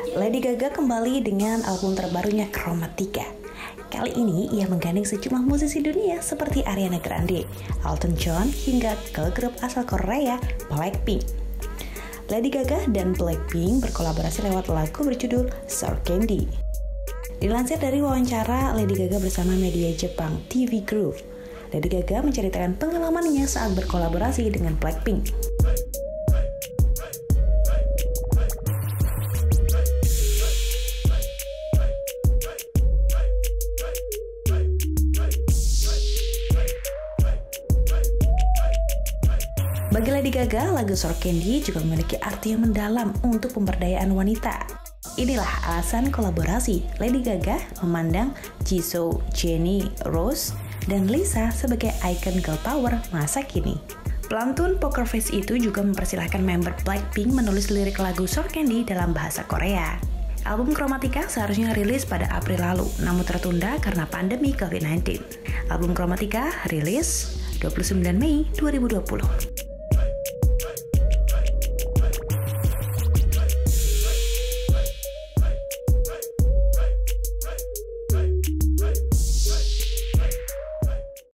Lady Gaga kembali dengan album terbarunya Chromatica. Kali ini ia menggandeng sejumlah musisi dunia seperti Ariana Grande, Elton John, hingga girl group asal Korea Blackpink. Lady Gaga dan Blackpink berkolaborasi lewat lagu berjudul Sour Candy. Dilansir dari wawancara Lady Gaga bersama media Jepang TV Groove, Lady Gaga menceritakan pengalamannya saat berkolaborasi dengan Blackpink. Bagi Lady Gaga, lagu Sour Candy juga memiliki arti yang mendalam untuk pemberdayaan wanita. Inilah alasan kolaborasi Lady Gaga memandang Jisoo, Jennie, Rose, dan Lisa sebagai ikon girl power masa kini. Pelantun Poker Face itu juga mempersilahkan member Blackpink menulis lirik lagu Sour Candy dalam bahasa Korea. Album Chromatica seharusnya rilis pada April lalu, namun tertunda karena pandemi COVID-19. Album Chromatica rilis 29 Mei 2020.